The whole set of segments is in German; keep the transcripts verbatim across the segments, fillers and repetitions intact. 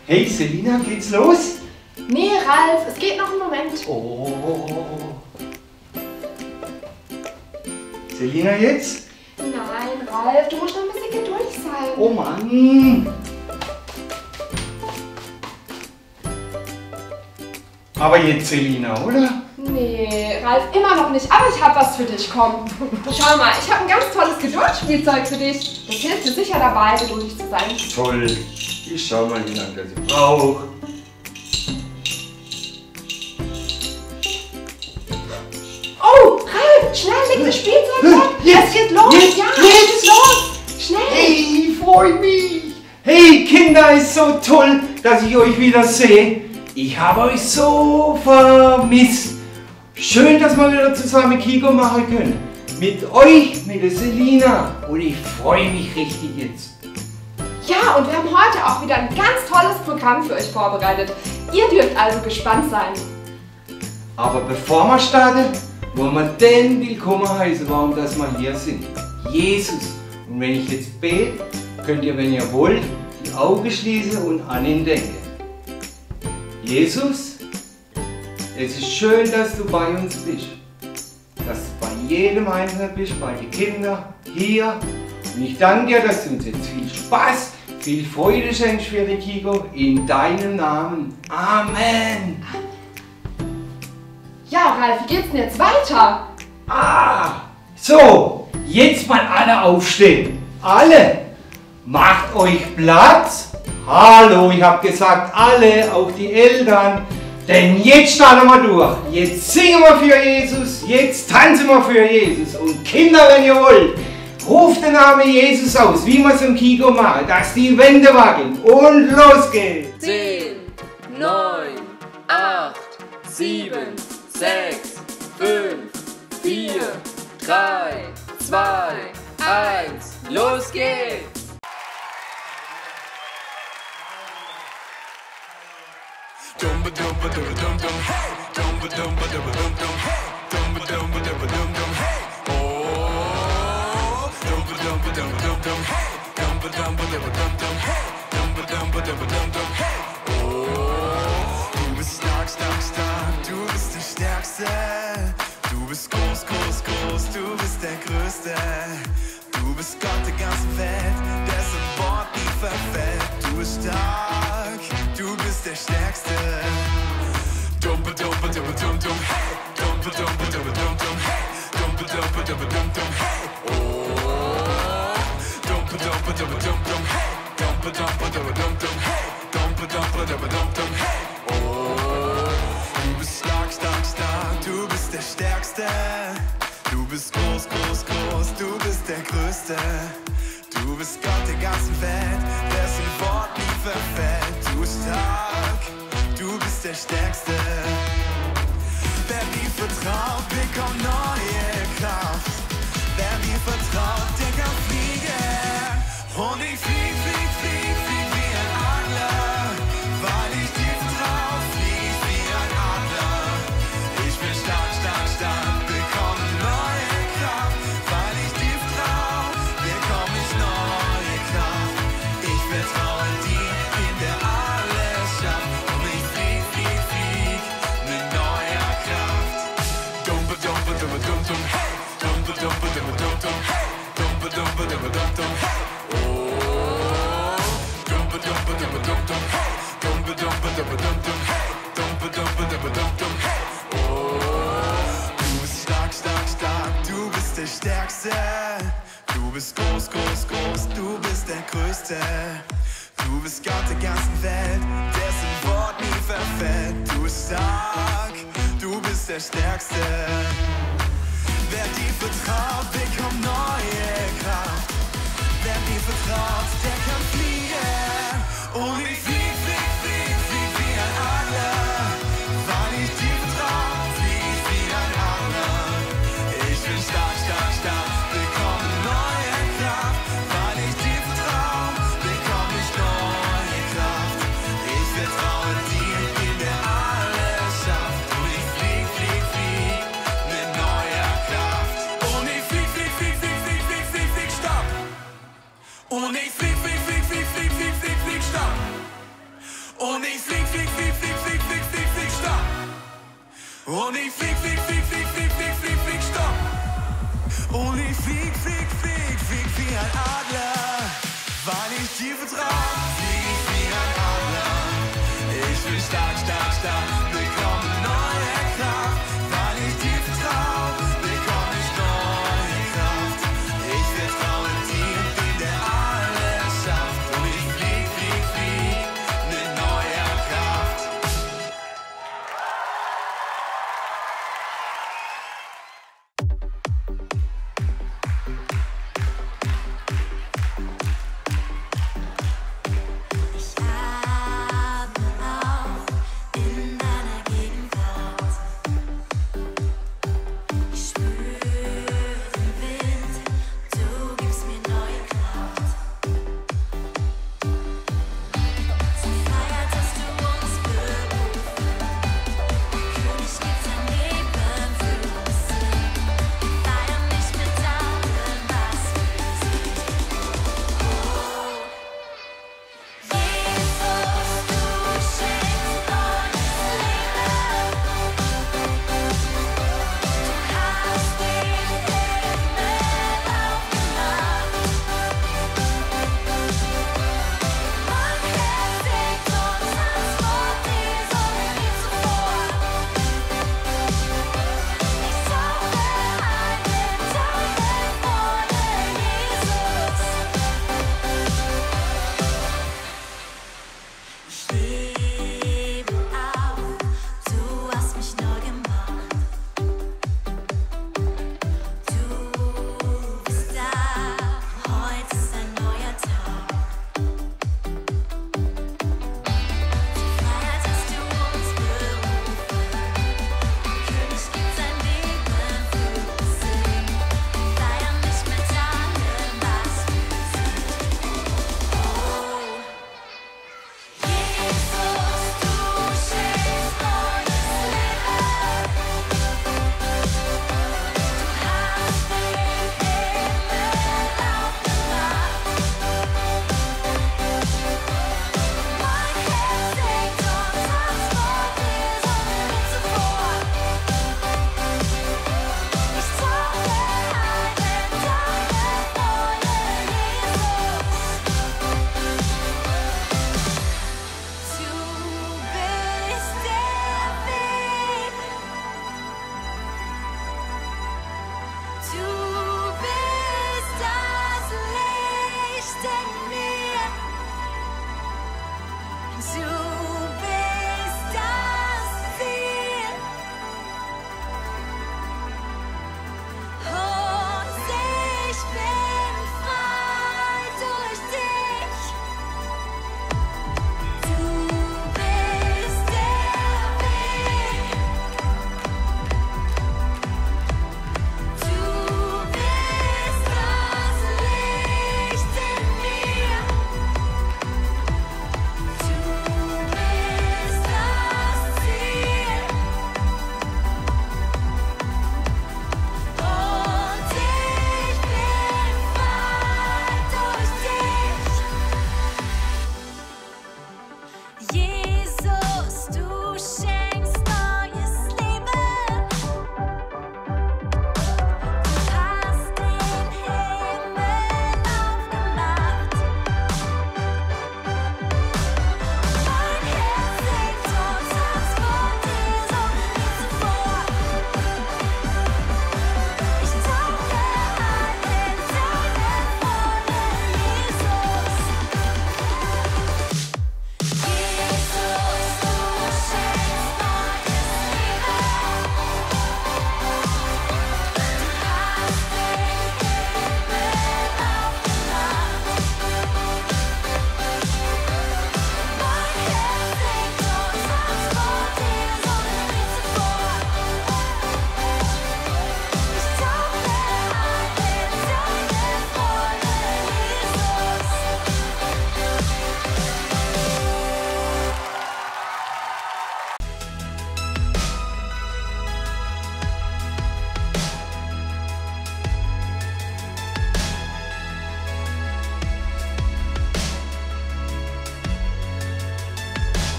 Hey Selina, geht's los? Nee, Ralf, es geht noch einen Moment. Oh. Selina jetzt? Nein, Ralf, du musst noch ein bisschen geduldig sein. Oh Mann. Aber jetzt Selina, oder? Nee, Ralf, immer noch nicht. Aber ich hab was für dich, komm. Schau mal, ich habe ein ganz tolles Geduldsspielzeug für dich. Das hilft dir sicher dabei, geduldig zu sein. Toll. Ich schau mal, wie lange das braucht. Oh, Ralf, schnell, leg das Spielzeug weg. Jetzt, Es geht los. jetzt, ja, jetzt. es ist los. Schnell. Hey, ich freu mich. Hey Kinder, ist so toll, dass ich euch wieder sehe. Ich habe euch so vermisst. Schön, dass wir wieder zusammen Kiko machen können. Mit euch, mit der Selina. Und ich freue mich richtig jetzt. Ja, und wir haben heute auch wieder ein ganz tolles Programm für euch vorbereitet. Ihr dürft also gespannt sein. Aber bevor wir starten, wollen wir den willkommen heißen, warum dass wir hier sind. Jesus. Und wenn ich jetzt bete, könnt ihr, wenn ihr wollt, die Augen schließen und an ihn denken. Jesus, es ist schön, dass du bei uns bist. Dass du bei jedem Einzelnen bist, bei den Kindern, hier. Und ich danke dir, dass du uns jetzt viel Spaß, viel Freude schenkst für die Kiko. In deinem Namen. Amen. Ja, Ralf, wie geht's denn jetzt weiter? Ah, so, jetzt mal alle aufstehen. Alle. Macht euch Platz. Hallo, ich habe gesagt, alle, auch die Eltern. Denn jetzt starten wir durch. Jetzt singen wir für Jesus, jetzt tanzen wir für Jesus. Und Kinder, wenn ihr wollt, ruft den Namen Jesus aus, wie wir es im Kiko machen, dass die Wände wackeln. Und los geht's. zehn, neun, acht, sieben, sechs, fünf, vier, drei, zwei, eins, los geht's! Dumba dumba dumba dum dum hey, dumba dumba dumba dum dum hey, dumba dumba dumba dum dum hey, oh, dumba dumba dumba dum dum hey, dumba dumba dumba dum dum hey, dumba dumba dumba dum dum hey, oh, du bist stark, stark, stark, du bist der Stärkste, du bist groß, groß, groß, du bist der Größte, du bist Gott der ganzen Welt, dessen Wort nie verfällt, du bist stark, du bist der Stärkste. Dumba dumba dumba dum dum hey, dumba dumba dumba dum dum hey, dumba dumba dumba dum dum hey, oh, dumba dumba dumba dum dum hey, dumba dumba dumba dum dum hey, dumba dumba dumba dum dum hey, oh, du bist stark, stark, stark, du bist der Stärkste, du bist groß, groß, groß, du bist der Größte, du bist Gott der ganzen Welt, dessen Wort nie verfällt, du bist stark, du bist der Stärkste. Wer mir vertraut, bekommt neue Kraft. Wer mir vertraut, der kann fliegen. Und ich flieg, flieg, flieg, flieg wie ein Adler. Weil ich dir vertraue, flieg wie ein Adler. Ich bin stark, stark, stark, bekomme neue Kraft. Weil ich dir vertraue, bekomme ich neue Kraft. Ich vertraue dir, in der alles schafft. Und ich flieg, flieg, flieg mit neuer Kraft. Dumba dumba dumba dum dum hey, dumba dumba dumba dum dum hey, dumba dumba dumba dum dum hey, oh, dumba dumba dumba dum dum hey, dumba dumba dumba dum dum hey, dumba dumba dumba dum dum hey, oh, du bist stark, stark, stark, du bist der Stärkste, du bist groß, groß, groß, du bist der Größte, du bist Gott der ganzen Welt, dessen Wort nie verfällt, du bist stark, du bist der Stärkste. Wer dir vertraut, bekommt neue Kraft. Wer mir vertraut, der kann fliegen. Und ich flieg, flieg, flieg, flieg wie ein Adler. Weil ich dir vertraue, flieg wie ein Adler. Ich bin stark, stark, stark, bekomme neue Kraft. Weil ich dir vertraue, bekomme ich neue Kraft. Ich vertraue dir, in der alles schafft. Und ich flieg, flieg, flieg mit neuer Kraft. Und ich flieg, flieg, flieg, flieg, flieg, flieg, flieg, flieg, stopp. Und ich flieg, flieg, flieg, flieg, flieg. Und ich flieg, flieg, flieg, flieg, flieg, flieg, flieg, flieg, stopp. Und ich flieg, flieg, flieg, flieg, flieg, flieg, flieg, flieg, stopp. Und ich flieg, flieg, flieg, flieg wie ein Adler. Weil ich dir vertrau, flieg ich wie ein Adler. Ich bin stark, stark, stark, bekomme neue Kraft. Weil ich dir vertrau, bekomme ich neue Kraft. Ich vertraue dir, bin der alles schafft. Und ich flieg, flieg, flieg mit neuer Kraft.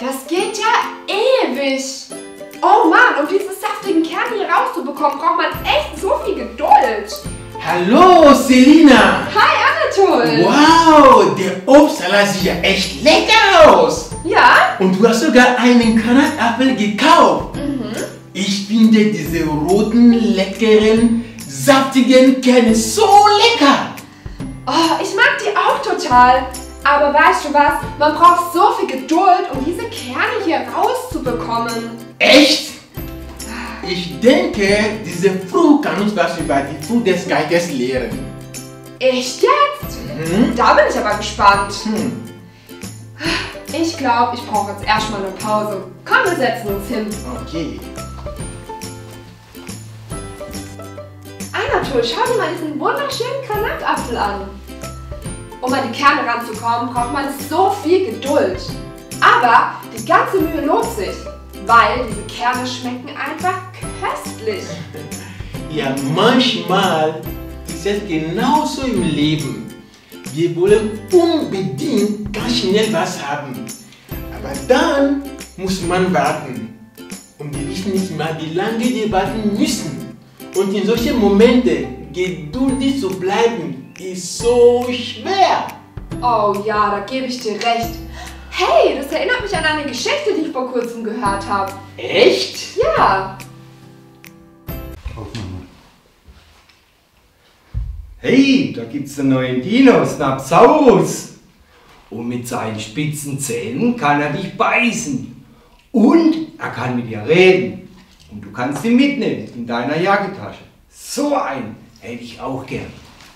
Das geht ja ewig. Oh Mann, um diese saftigen Kerne hier rauszubekommen, braucht man echt so viel Geduld. Hallo, Selina. Hi, Anatol. Wow, der Obstsalat sieht ja echt lecker aus. Ja? Und du hast sogar einen Granatapfel gekauft. Mhm. Ich finde diese roten, leckeren, saftigen Kerne so lecker. Oh, ich mag die auch total. Aber weißt du was? Man braucht so viel Geduld, um diese Kerne hier rauszubekommen. Echt? Ich denke, diese Frucht kann uns was über die Frucht des Geistes lehren. Echt jetzt? Mhm. Da bin ich aber gespannt. Hm. Ich glaube, ich brauche jetzt erstmal eine Pause. Komm, wir setzen uns hin. Okay. Anatol, schau dir mal diesen wunderschönen Granatapfel an. Um an die Kerne ranzukommen, braucht man so viel Geduld. Aber die ganze Mühe lohnt sich, weil diese Kerne schmecken einfach köstlich. Ja, manchmal ist es genauso im Leben. Wir wollen unbedingt ganz schnell was haben. Aber dann muss man warten. Und wir wissen nicht mal, wie lange wir warten müssen. Und in solchen Momenten geduldig zu bleiben, ist so schwer. Oh ja, da gebe ich dir recht. Hey, das erinnert mich an eine Geschichte, die ich vor kurzem gehört habe. Echt? Ja. Hey, da gibt's einen neuen Dino, Snapsaurus. Und mit seinen spitzen Zähnen kann er dich beißen. Und er kann mit dir reden. Und du kannst ihn mitnehmen in deiner Jackentasche. So einen hätte ich auch gern.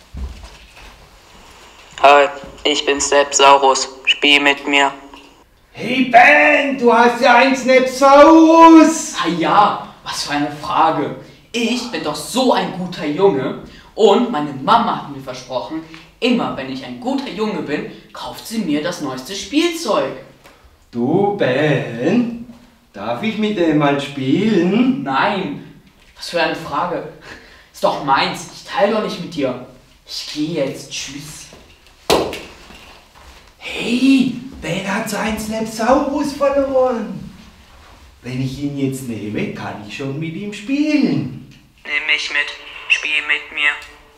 Hi, ich bin Snapsaurus. Spiel mit mir. Hey Ben, du hast ja einen Snapsaurus. Ah ja, was für eine Frage. Ich bin doch so ein guter Junge und meine Mama hat mir versprochen, immer wenn ich ein guter Junge bin, kauft sie mir das neueste Spielzeug. Du Ben, darf ich mit dem mal spielen? Nein, was für eine Frage. Ist doch meins, ich teile doch nicht mit dir. Ich gehe jetzt, tschüss. Hey, Ben hat seinen Snapsaurus verloren. Wenn ich ihn jetzt nehme, kann ich schon mit ihm spielen. Nimm mich mit. Spiel mit mir.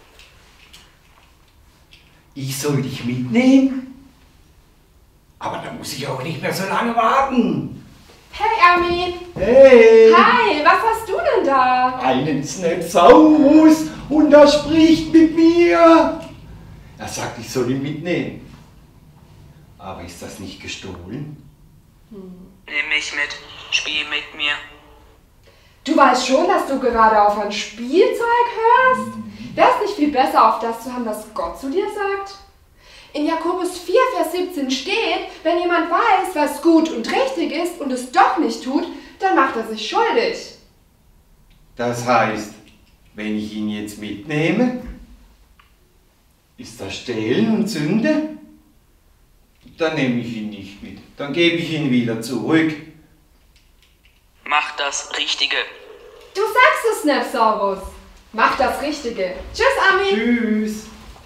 Ich soll dich mitnehmen? Aber da muss ich auch nicht mehr so lange warten. Hey Armin. Hey! Hi, was hast du denn da? Einen Snapsaurus und er spricht mit mir. Er sagt, ich soll ihn mitnehmen. Aber ist das nicht gestohlen? Nimm mich mit. Spiel mit mir. Du weißt schon, dass du gerade auf ein Spielzeug hörst? Wäre es nicht viel besser, auf das zu hören, was Gott zu dir sagt? In Jakobus vier, Vers siebzehn steht, wenn jemand weiß, was gut und richtig ist und es doch nicht tut, dann macht er sich schuldig. Das heißt, wenn ich ihn jetzt mitnehme, ist das Stehlen und Sünde? Dann nehme ich ihn nicht mit. Dann gebe ich ihn wieder zurück. Mach das Richtige. Du sagst es, Snapsaurus. Mach das Richtige. Tschüss, Armin. Tschüss.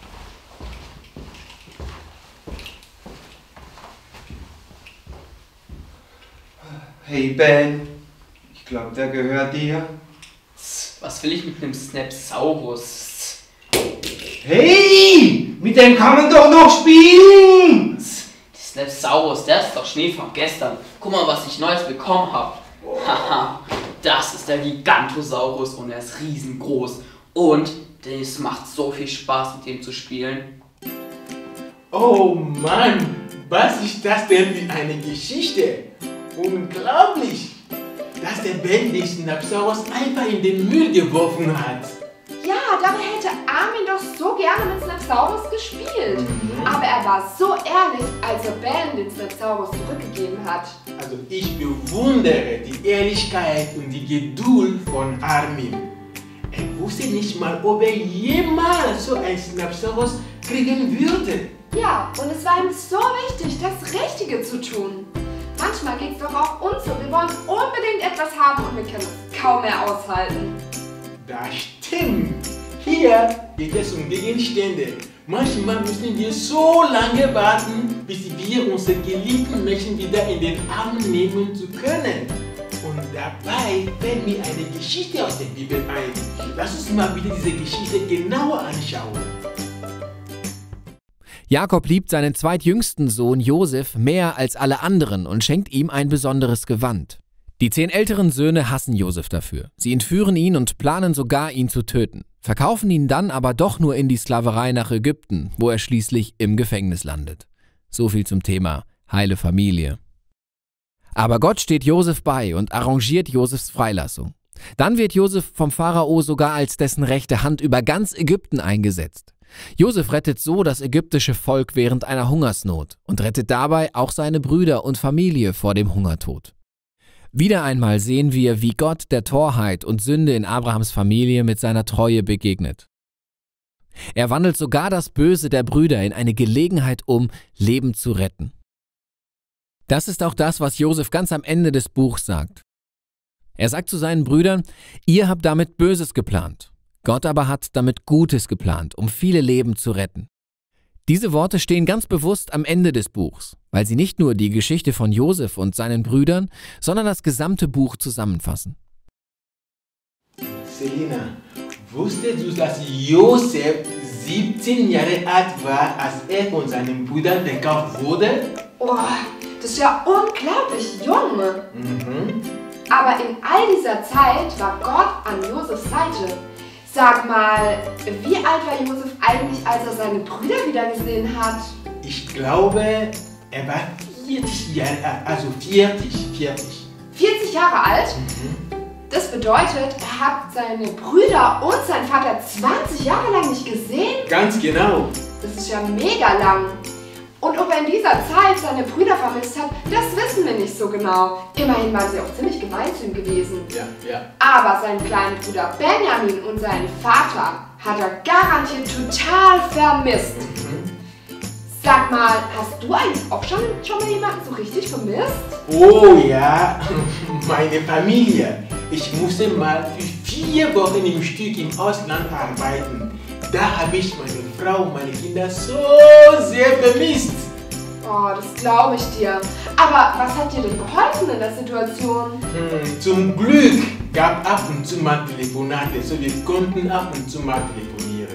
Hey Ben, ich glaube, der gehört dir. Was will ich mit einem Snapsaurus? Hey, mit dem kann man doch noch spielen. Der Snapsaurus, der ist doch Schnee von gestern. Guck mal, was ich Neues bekommen habe. Haha, das ist der Gigantosaurus und er ist riesengroß. Und es macht so viel Spaß, mit dem zu spielen. Oh Mann, was ist das denn für eine Geschichte? Unglaublich, dass der Ben den Snapsaurus einfach in den Müll geworfen hat. Ja, dabei hätte Armin doch so gerne mit Snapsaurus gespielt. Mhm. Aber er war so ehrlich, als er Ben den Snapsaurus zurückgegeben hat. Also ich bewundere die Ehrlichkeit und die Geduld von Armin. Er wusste nicht mal, ob er jemals so ein Snapsaurus kriegen würde. Ja, und es war ihm so wichtig, das Richtige zu tun. Manchmal geht es doch auch uns so. Wir wollen unbedingt etwas haben und wir können es kaum mehr aushalten. Das stimmt. Hier geht es um Gegenstände. Manchmal müssen wir so lange warten, bis wir unsere geliebten Menschen wieder in den Arm nehmen zu können. Und dabei fällt mir eine Geschichte aus der Bibel ein. Lass uns mal wieder diese Geschichte genauer anschauen. Jakob liebt seinen zweitjüngsten Sohn Josef mehr als alle anderen und schenkt ihm ein besonderes Gewand. Die zehn älteren Söhne hassen Josef dafür. Sie entführen ihn und planen sogar, ihn zu töten, verkaufen ihn dann aber doch nur in die Sklaverei nach Ägypten, wo er schließlich im Gefängnis landet. So viel zum Thema heile Familie. Aber Gott steht Josef bei und arrangiert Josefs Freilassung. Dann wird Josef vom Pharao sogar als dessen rechte Hand über ganz Ägypten eingesetzt. Josef rettet so das ägyptische Volk während einer Hungersnot und rettet dabei auch seine Brüder und Familie vor dem Hungertod. Wieder einmal sehen wir, wie Gott der Torheit und Sünde in Abrahams Familie mit seiner Treue begegnet. Er wandelt sogar das Böse der Brüder in eine Gelegenheit um, Leben zu retten. Das ist auch das, was Josef ganz am Ende des Buchs sagt. Er sagt zu seinen Brüdern, ihr habt damit Böses geplant. Gott aber hat damit Gutes geplant, um viele Leben zu retten. Diese Worte stehen ganz bewusst am Ende des Buchs, weil sie nicht nur die Geschichte von Josef und seinen Brüdern, sondern das gesamte Buch zusammenfassen. Selina, wusstest du, dass Josef siebzehn Jahre alt war, als er von seinen Brüdern verkauft wurde? Oh, das ist ja unglaublich jung. Mhm. Aber in all dieser Zeit war Gott an Josefs Seite. Sag mal, wie alt war Josef eigentlich, als er seine Brüder wiedergesehen hat? Ich glaube, er war vierzig Jahre alt, also vierzig, vierzig. vierzig Jahre alt? Mhm. Das bedeutet, er hat seine Brüder und seinen Vater zwanzig Jahre lang nicht gesehen? Ganz genau. Das ist ja mega lang. Und ob er in dieser Zeit seine Brüder vermisst hat, das wissen wir nicht so genau. Immerhin waren sie auch ziemlich gemein zu ihm gewesen. Ja, ja. Aber seinen kleinen Bruder Benjamin und seinen Vater hat er garantiert total vermisst. Mhm. Sag mal, hast du eigentlich auch schon, schon mal jemanden so richtig vermisst? Oh ja, meine Familie. Ich musste mal für vier Wochen im Stück im Ausland arbeiten. Da habe ich meine Frau und meine Kinder so sehr vermisst. Oh, das glaube ich dir. Aber was hat dir denn geholfen in der Situation? Hm, zum Glück gab ab und zu mal Telefonate, so wir konnten ab und zu mal telefonieren.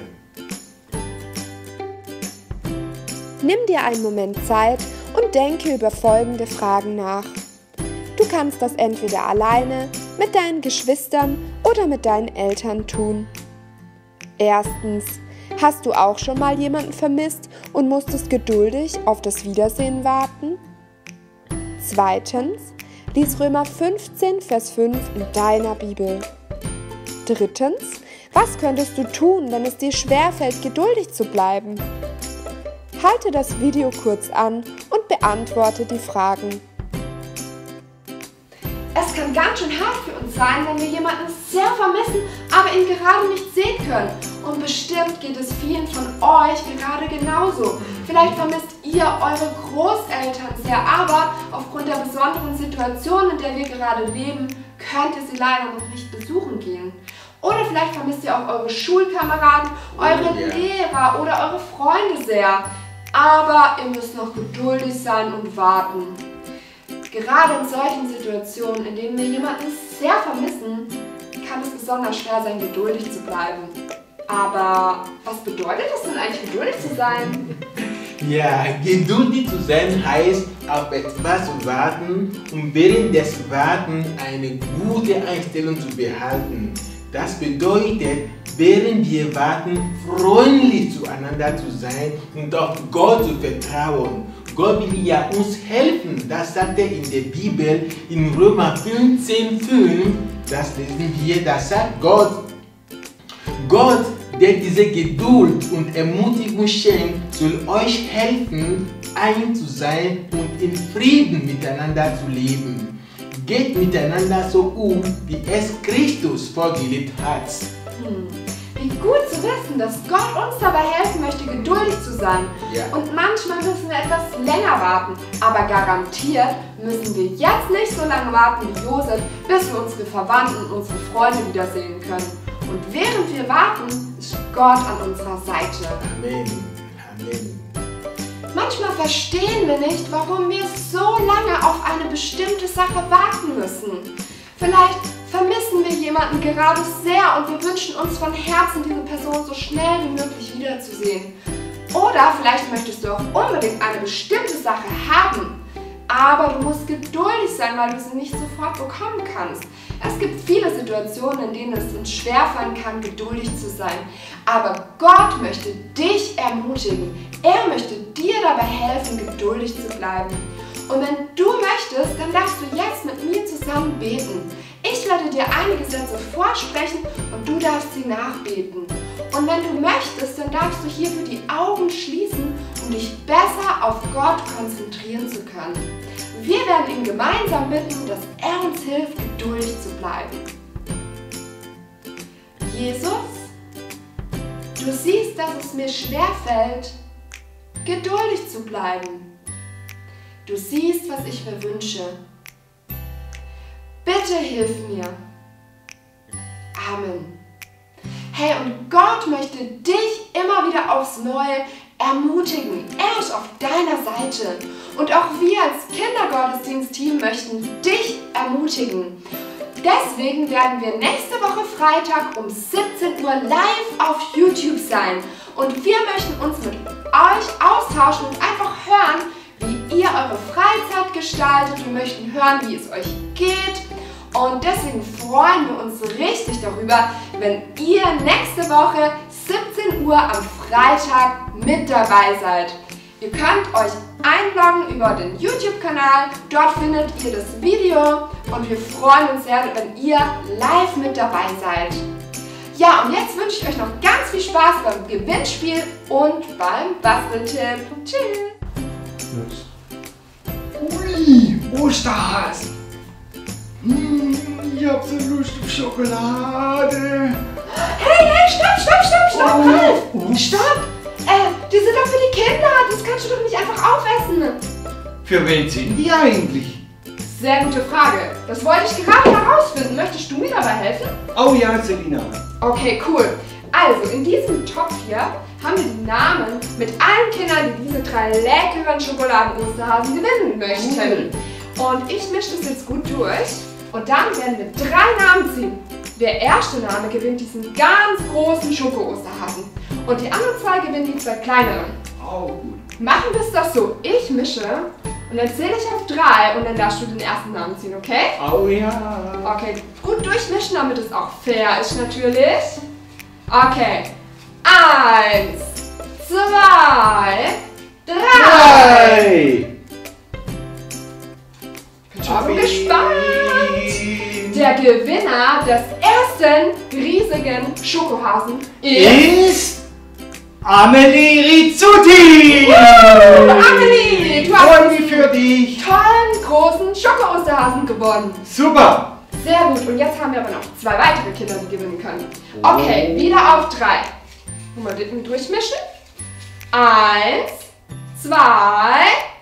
Nimm dir einen Moment Zeit und denke über folgende Fragen nach. Du kannst das entweder alleine, mit deinen Geschwistern oder mit deinen Eltern tun. Erstens, hast du auch schon mal jemanden vermisst und musstest geduldig auf das Wiedersehen warten? Zweitens, lies Römer fünfzehn, Vers fünf in deiner Bibel. Drittens, was könntest du tun, wenn es dir schwerfällt, geduldig zu bleiben? Halte das Video kurz an und beantworte die Fragen. Es kann ganz schön hart für uns sein, wenn wir jemanden sehr vermissen, aber ihn gerade nicht sehen können. Und bestimmt geht es vielen von euch gerade genauso. Vielleicht vermisst ihr eure Großeltern sehr, aber aufgrund der besonderen Situation, in der wir gerade leben, könnt ihr sie leider noch nicht besuchen gehen. Oder vielleicht vermisst ihr auch eure Schulkameraden, eure Oh, yeah. Lehrer oder eure Freunde sehr. Aber ihr müsst noch geduldig sein und warten. Gerade in solchen Situationen, in denen wir jemanden sehr vermissen, kann es besonders schwer sein, geduldig zu bleiben. Aber was bedeutet es denn eigentlich, geduldig zu sein? Ja, geduldig zu sein heißt, auf etwas zu warten und während des Wartens eine gute Einstellung zu behalten. Das bedeutet, während wir warten, freundlich zueinander zu sein und auf Gott zu vertrauen. Gott will ja uns helfen, das sagt er in der Bibel in Römer fünfzehn, fünf. Das lesen wir, das sagt Gott. Gott, der diese Geduld und Ermutigung schenkt, soll euch helfen, eins zu sein und in Frieden miteinander zu leben. Geht miteinander so um, wie es Christus vorgelebt hat. Hm. Wie gut zu wissen, dass Gott uns dabei helfen möchte, geduldig zu sein. Ja. Und manchmal müssen wir etwas länger warten. Aber garantiert müssen wir jetzt nicht so lange warten wie Josef, bis wir unsere Verwandten und unsere Freunde wiedersehen können. Und während wir warten, ist Gott an unserer Seite. Amen. Amen. Manchmal verstehen wir nicht, warum wir so lange auf eine bestimmte Sache warten müssen. Vielleicht vermissen wir jemanden gerade sehr und wir wünschen uns von Herzen, diese Person so schnell wie möglich wiederzusehen. Oder vielleicht möchtest du auch unbedingt eine bestimmte Sache haben, aber du musst geduldig sein, weil du sie nicht sofort bekommen kannst. Es gibt viele Situationen, in denen es uns schwerfallen kann, geduldig zu sein. Aber Gott möchte dich ermutigen. Er möchte dir dabei helfen, geduldig zu bleiben. Und wenn du möchtest, dann darfst du jetzt mit mir zusammen beten. Ich werde dir einige Sätze vorsprechen und du darfst sie nachbeten. Und wenn du möchtest, dann darfst du hierfür die Augen schließen, um dich besser auf Gott konzentrieren zu können. Wir werden ihn gemeinsam bitten, dass er uns hilft, geduldig zu bleiben. Jesus, du siehst, dass es mir schwerfällt, geduldig zu bleiben. Du siehst, was ich mir wünsche. Bitte hilf mir. Amen. Hey, und Gott möchte dich immer wieder aufs Neue ermutigen. Er ist auf deiner Seite. Und auch wir als Kindergottesdienst-Team möchten dich ermutigen. Deswegen werden wir nächste Woche Freitag um siebzehn Uhr live auf YouTube sein. Und wir möchten uns mit euch austauschen und einfach hören, wie ihr eure Freizeit gestaltet. Wir möchten hören, wie es euch geht. Und deswegen freuen wir uns richtig darüber, wenn ihr nächste Woche siebzehn Uhr am Freitag mit dabei seid. Ihr könnt euch einloggen über den YouTube-Kanal, dort findet ihr das Video und wir freuen uns sehr, wenn ihr live mit dabei seid. Ja, und jetzt wünsche ich euch noch ganz viel Spaß beim Gewinnspiel und beim Basteltipp. Tschüss! Ui, Osterhasen! Hm, ich hab so Lust auf Schokolade! Hey, hey, stopp, stopp, stopp, stopp, Oh. Ralf! Oh. Stopp! Äh, die sind doch für die Kinder, das kannst du doch nicht einfach aufessen. Für wen sind die eigentlich? Sehr gute Frage. Das wollte ich gerade herausfinden. Möchtest du mir dabei helfen? Oh ja, Selina. Okay, cool. Also, in diesem Topf hier haben wir die Namen mit allen Kindern, die diese drei leckeren Schokoladen-Osterhasen gewinnen möchten. Und ich mische das jetzt gut durch. Und dann werden wir drei Namen ziehen. Der erste Name gewinnt diesen ganz großen Schoko-Osterhasen. Und die anderen zwei gewinnen die zwei kleineren. Oh, gut. Machen wir es doch so. Ich mische und dann zähle ich auf drei und dann darfst du den ersten Namen ziehen, okay? Oh ja. Okay, gut durchmischen, damit es auch fair ist natürlich. Okay. Eins, zwei, drei. Drei. Ich bin schon so gespannt. Der Gewinner des ersten riesigen Schokohasen ist... Ist Amelie Rizzuti! Amelie, du hast Freue mich für dich! tollen großen Schoko-Osterhasen gewonnen. Super! Sehr gut, und jetzt haben wir aber noch zwei weitere Kinder, die gewinnen können. Okay, wieder auf drei. Mal durchmischen. Eins, zwei,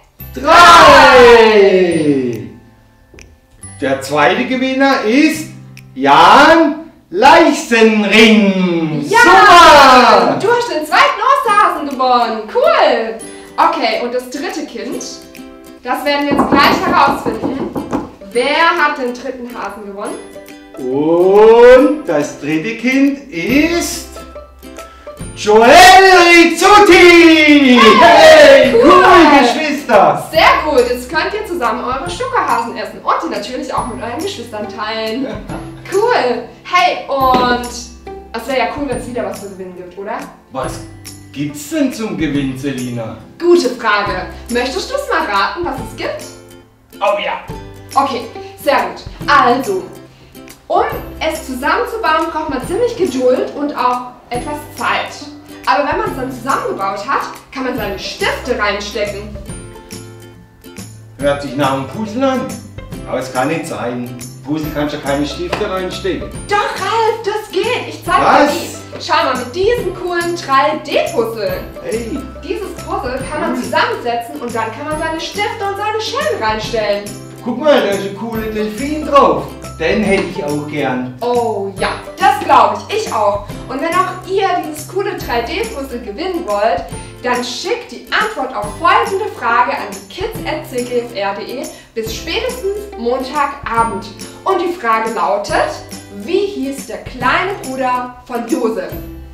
Drei! Der zweite Gewinner ist Jan Leichsenring. ja! Super! Du hast den zweiten Osterhasen gewonnen. Cool! Okay, und das dritte Kind, das werden wir jetzt gleich herausfinden. Wer hat den dritten Hasen gewonnen? Und das dritte Kind ist Joel Rizzuti! Hey, cool. cool, Geschwister! Sehr gut, jetzt könnt ihr zusammen eure Schokohasen essen und die natürlich auch mit euren Geschwistern teilen. Cool! Hey, und es wäre ja cool, wenn es wieder was zu gewinnen gibt, oder? Was gibt's denn zum Gewinn, Selina? Gute Frage. Möchtest du es mal raten, was es gibt? Oh ja! Okay, sehr gut. Also, um es zusammenzubauen, braucht man ziemlich Geduld und auch etwas Zeit. Aber wenn man es dann zusammengebaut hat, kann man seine Stifte reinstecken. Hört sich nach einem Puzzle an. Aber es kann nicht sein. Puzzle kannst du keine Stifte reinstecken. Doch, Ralf, das geht. Ich zeig dir Was? wie. Schau mal, mit diesem coolen drei D Puzzle. Hey, Dieses Puzzle kann man zusammensetzen und dann kann man seine Stifte und seine Schellen reinstellen. guck mal, da ist ein cooler Delfin drauf. Den hätte ich auch gern. Oh ja, das glaube ich, ich auch. Und wenn auch ihr dieses coole drei D Puzzle gewinnen wollt, dann schickt die Antwort auf folgende Frage an kids at c g f r punkt d e bis spätestens Montagabend. Und die Frage lautet, wie hieß der kleine Bruder von Josef?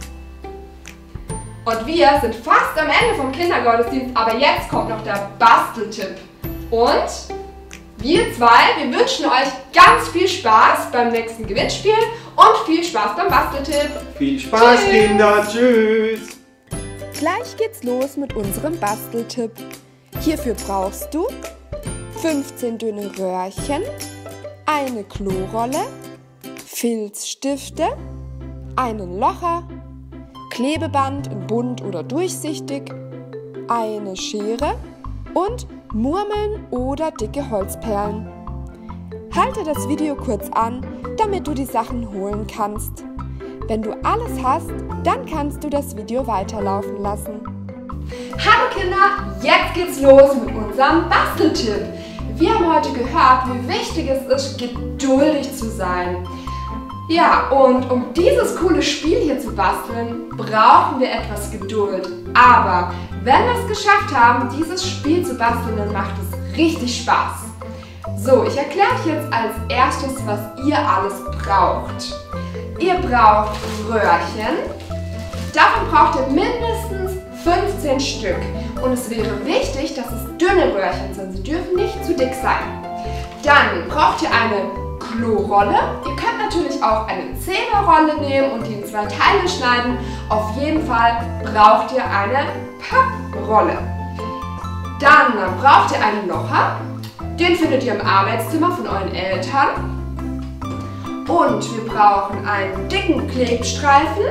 Und wir sind fast am Ende vom Kindergottesdienst, aber jetzt kommt noch der Basteltipp. Und wir zwei, wir wünschen euch ganz viel Spaß beim nächsten Gewinnspiel und viel Spaß beim Basteltipp. Viel Spaß, Tschüss. Kinder. Tschüss. Gleich geht's los mit unserem Basteltipp. Hierfür brauchst du fünfzehn dünne Röhrchen, eine Klorolle, Filzstifte, einen Locher, Klebeband in bunt oder durchsichtig, eine Schere und Murmeln oder dicke Holzperlen. Halte das Video kurz an, damit du die Sachen holen kannst. Wenn du alles hast, dann kannst du das Video weiterlaufen lassen. Hallo Kinder, jetzt geht's los mit unserem Basteltipp. Wir haben heute gehört, wie wichtig es ist, geduldig zu sein. Ja, und um dieses coole Spiel hier zu basteln, brauchen wir etwas Geduld. Aber wenn wir es geschafft haben, dieses Spiel zu basteln, dann macht es richtig Spaß. So, ich erkläre euch jetzt als erstes, was ihr alles braucht. Ihr braucht Röhrchen. Davon braucht ihr mindestens fünfzehn Stück. Und es wäre wichtig, dass es dünne Röhrchen sind. Sie dürfen nicht zu dick sein. Dann braucht ihr eine Klorolle. Ihr könnt natürlich auch eine Zehnerrolle nehmen und die in zwei Teile schneiden. Auf jeden Fall braucht ihr eine Papprolle. Dann braucht ihr einen Locher. Den findet ihr im Arbeitszimmer von euren Eltern. Und wir brauchen einen dicken Klebstreifen.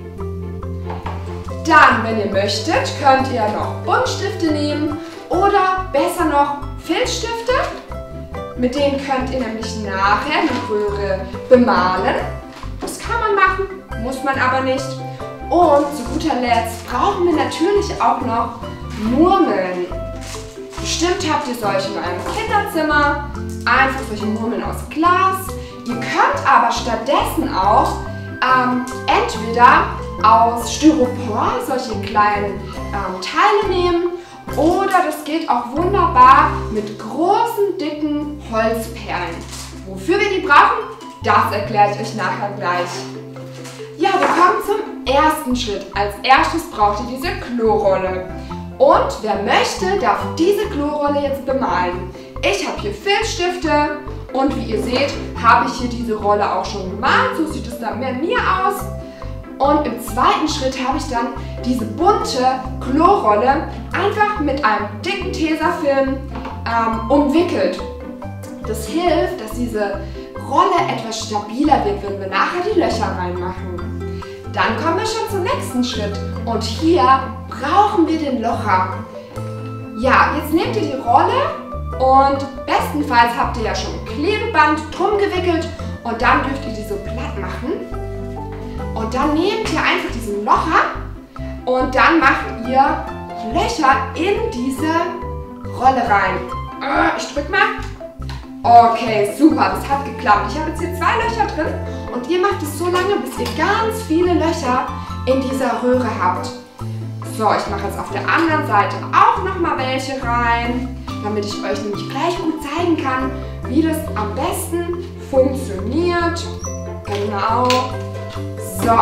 Dann, wenn ihr möchtet, könnt ihr noch Buntstifte nehmen oder besser noch Filzstifte. Mit denen könnt ihr nämlich nachher die Röhre bemalen. Das kann man machen, muss man aber nicht. Und zu guter Letzt brauchen wir natürlich auch noch Murmeln. Bestimmt habt ihr solche in eurem Kinderzimmer. Einfach solche Murmeln aus Glas. Ihr könnt aber stattdessen auch ähm, entweder aus Styropor solche kleinen ähm, Teile nehmen. Oder das geht auch wunderbar mit großen, dicken Holzperlen. Wofür wir die brauchen, das erkläre ich euch nachher gleich. Ja, wir kommen zum ersten Schritt. Als erstes braucht ihr diese Klorolle. Und wer möchte, darf diese Klorolle jetzt bemalen. Ich habe hier Filzstifte und wie ihr seht, habe ich hier diese Rolle auch schon gemalt. So sieht es dann bei mir aus. Und im zweiten Schritt habe ich dann diese bunte Klorolle einfach mit einem dicken Tesafilm ähm, umwickelt. Das hilft, dass diese Rolle etwas stabiler wird, wenn wir nachher die Löcher reinmachen. Dann kommen wir schon zum nächsten Schritt und hier brauchen wir den Locher. Ja, jetzt nehmt ihr die Rolle und bestenfalls habt ihr ja schon ein Klebeband drum gewickelt und dann dürft ihr die so platt machen. Und dann nehmt ihr einfach diesen Locher und dann macht ihr Löcher in diese Rolle rein. Ich drück mal. Okay, super, das hat geklappt. Ich habe jetzt hier zwei Löcher drin und ihr macht es so lange, bis ihr ganz viele Löcher in dieser Röhre habt. So, ich mache jetzt auf der anderen Seite auch nochmal welche rein, damit ich euch nämlich gleich gut zeigen kann, wie das am besten funktioniert. Genau. So,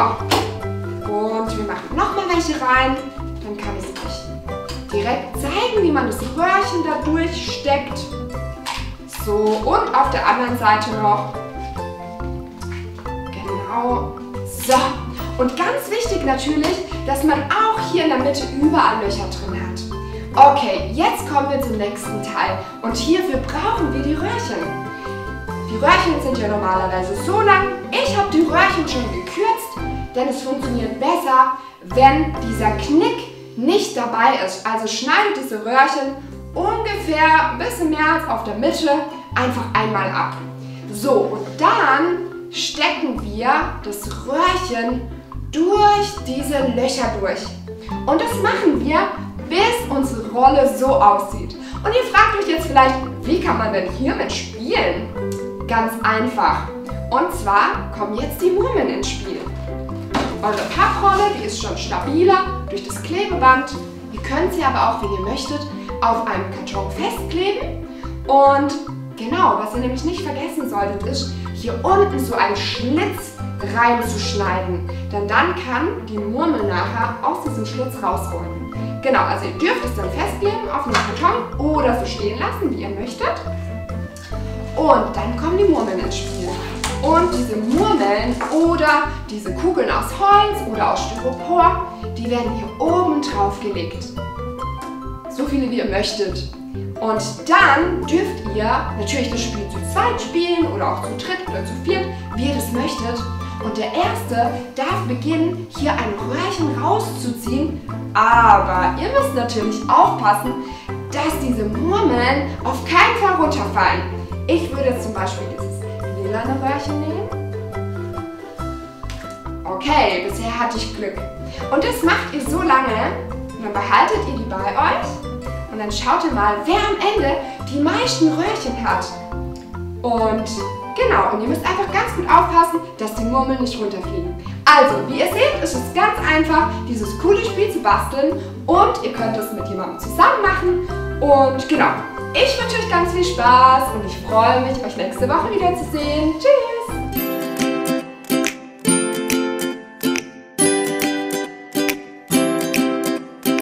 und wir machen nochmal welche rein, dann kann ich es euch direkt zeigen, wie man das Röhrchen da durchsteckt. So, und auf der anderen Seite noch. Genau. So, und ganz wichtig natürlich, dass man auch hier in der Mitte überall Löcher drin hat. Okay, jetzt kommen wir zum nächsten Teil und hierfür brauchen wir die Röhrchen. Die Röhrchen sind ja normalerweise so lang. Ich habe die Röhrchen schon gekürzt, denn es funktioniert besser, wenn dieser Knick nicht dabei ist. Also schneidet diese Röhrchen ungefähr ein bisschen mehr als auf der Mitte einfach einmal ab. So, und dann stecken wir das Röhrchen durch diese Löcher durch. Und das machen wir, bis unsere Rolle so aussieht. Und ihr fragt euch jetzt vielleicht, wie kann man denn hiermit spielen? Ganz einfach. Und zwar kommen jetzt die Murmeln ins Spiel. Eure Papprolle, die ist schon stabiler durch das Klebeband. Ihr könnt sie aber auch, wenn ihr möchtet, auf einem Karton festkleben. Und genau, was ihr nämlich nicht vergessen solltet, ist, hier unten so einen Schlitz reinzuschneiden. Denn dann kann die Murmel nachher aus diesem Schlitz rausrollen. Genau, also ihr dürft es dann festkleben auf einem Karton oder so stehen lassen, wie ihr möchtet. Und dann kommen die Murmeln ins Spiel. Und diese Murmeln oder diese Kugeln aus Holz oder aus Styropor, die werden hier oben drauf gelegt. So viele wie ihr möchtet. Und dann dürft ihr natürlich das Spiel zu zweit spielen oder auch zu dritt oder zu viert, wie ihr das möchtet. Und der Erste darf beginnen, hier ein Röhrchen rauszuziehen. Aber ihr müsst natürlich aufpassen, dass diese Murmeln auf keinen Fall runterfallen. Ich würde jetzt zum Beispiel dieses lilane Röhrchen nehmen. Okay, bisher hatte ich Glück. Und das macht ihr so lange, und dann behaltet ihr die bei euch. Und dann schaut ihr mal, wer am Ende die meisten Röhrchen hat. Und genau, und ihr müsst einfach ganz gut aufpassen, dass die Murmeln nicht runterfliegen. Also, wie ihr seht, ist es ganz einfach, dieses coole Spiel zu basteln. Und ihr könnt es mit jemandem zusammen machen. Und genau, ich wünsche euch ganz viel Spaß und ich freue mich, euch nächste Woche wieder zu sehen. Tschüss!